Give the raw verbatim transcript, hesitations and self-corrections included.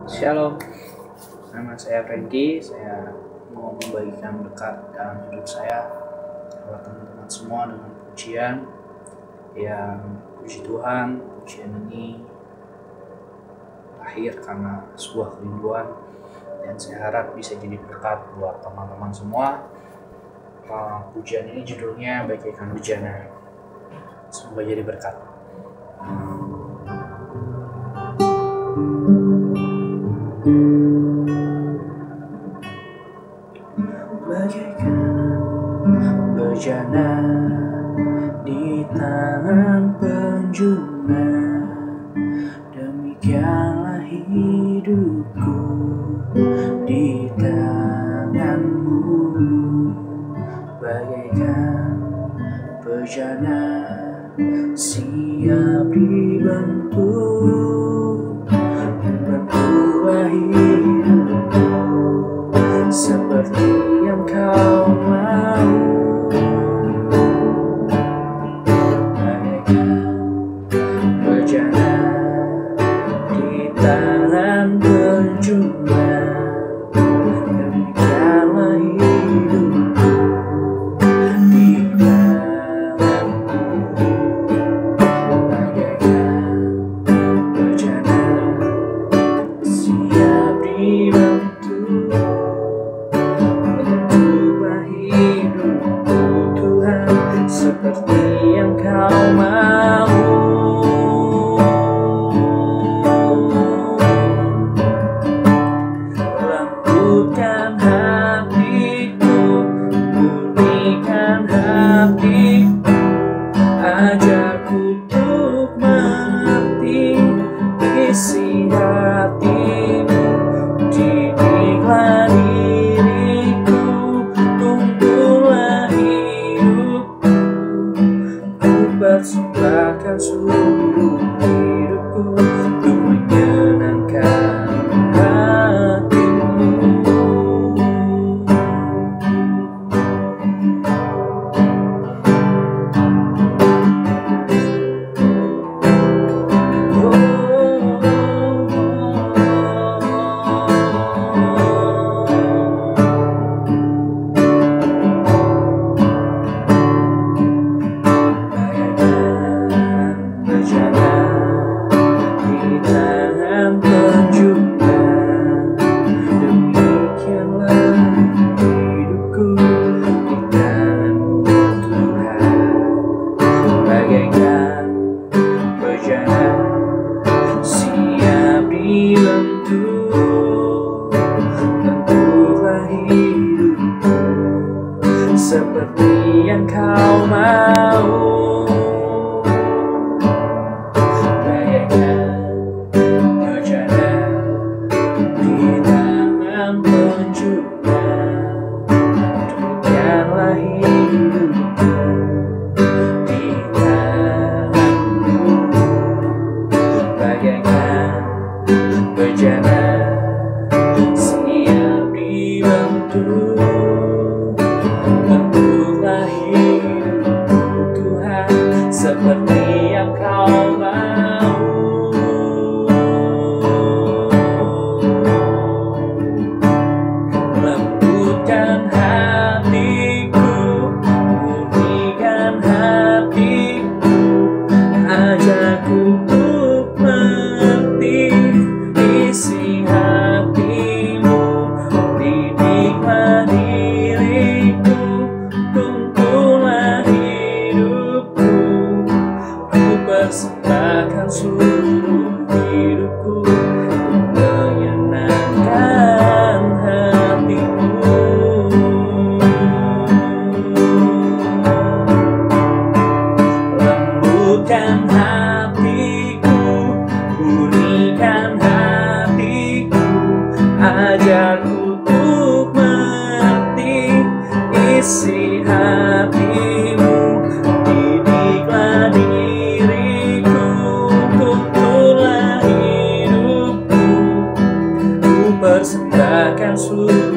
Shalom, nama saya Franky. Saya mau membagikan berkat dalam hidup saya buat teman-teman semua dengan pujian yang puji Tuhan. Pujian ini lahir karena sebuah kerinduan dan saya harap bisa jadi berkat buat teman-teman semua. Uh, pujian ini judulnya bagaikan bejana. Semoga jadi berkat. Bagaikan bejana di tangan penjuna, demikianlah hidupku di tanganmu. Bagaikan bejana siap dibentuk, bentuklah hidupku seperti yang kau mau. Bagaikan bejana di tangan penjuna, demikianlah hidupku di tanganmu. Bagaikan bejana siap dibentuk, bentuklah hidupku Tuhan seperti yang kau mau. Lembutkan hatiku, murnikan hatiku, ajarku untuk mengerti isi hatimu. Didiklah diriku, tumbuhlah hidupku, ku persembahkan seluruh hidupku untuk menyenangkan hatimu. Bentuklah hidupku seperti yang kau mau. Bagaikan bejana di tangan penjuna, demikianlah hidupku di tanganmu. Bagaikan bejana siap dibentuk, bentuklah hidupku Tuhan seperti yang kau mau. Lembutkan hatiku, murnikan hatiku, ajarku untuk mengerti isi hatimu. Didiklah diriku, tumbuhlah hidupku, ku persembahkan seluruh hidupku untuk menyenangkan hatimu. Lembutkan hatiku, murnikan hatiku, ajarku untuk mengerti isi hatimu. Didiklah diriku, tumbuhlah hidupku, ku persembahkan seluruh